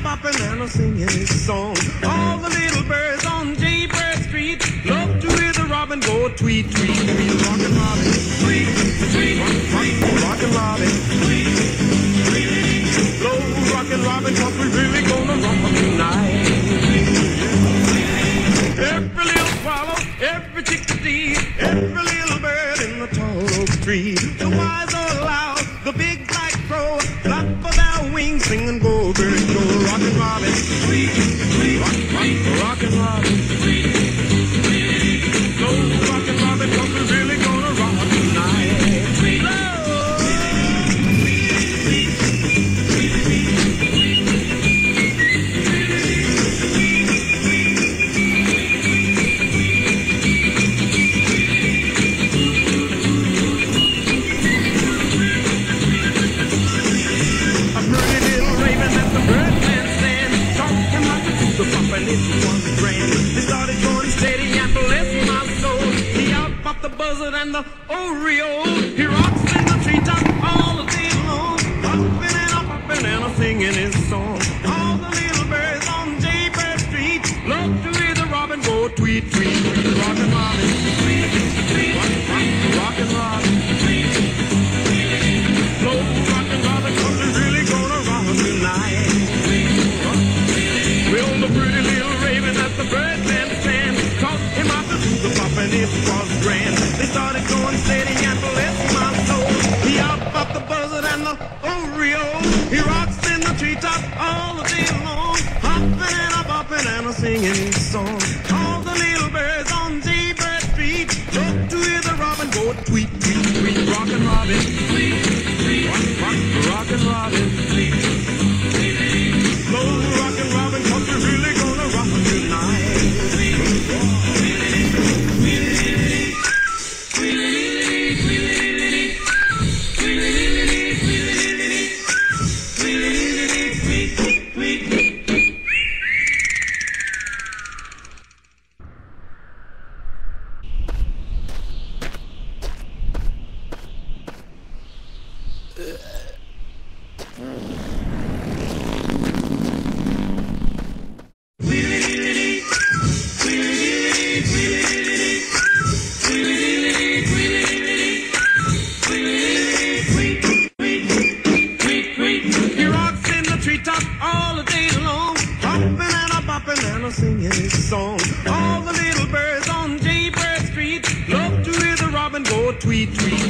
bopping and a singing his song. All the little birds on Jaybird Street love to hear the robin go tweet, tweet, tweet. Rockin' Robin, tweet, tweet, tweet. Rockin' Robin, tweet, tweet. Blow rockin' Robin, 'cause we really gonna rock tonight. Every little swallow, every chickadee, every little bird in the tall oak tree. The wise or loud, the big black crow, flap of their wings, sing and go, bird, go. Rockin' Robin, tweet, tweet, rockin' Robin, tweet, tweet. Blow rockin' Robin, 'cause we're really gonna rock tonight. And the Oreo, he rocks in the treetop all the day long, popping and a singing his song. All the little birds on Jaybird Street love to hear the robin go tweet, tweet, tweet. Rockin' Robin, tweet, tweet, rockin' Robin, tweet, tweet. Slow rockin' Robin, 'cause we're really gonna rock tonight. Well, the pretty little raven at the birdland stand taught him how to do the pop, and it was grand. They started going steady and bless my soul. He out popped the buzzard and the Oreo. He rocks in the treetop all the day long, hopping and a bopping and a singing his song. All the little birds on Jaybird Street love to hear the robin go tweet, tweet, tweet. Rockin' Robin, tweet, tweet, rockin' Robin, tweet, tweet. Slow rockin' Robin, 'cause we're really gonna rock tonight. Singing his song. All the little birds on Jaybird Street love to hear the robin go tweet, tweet.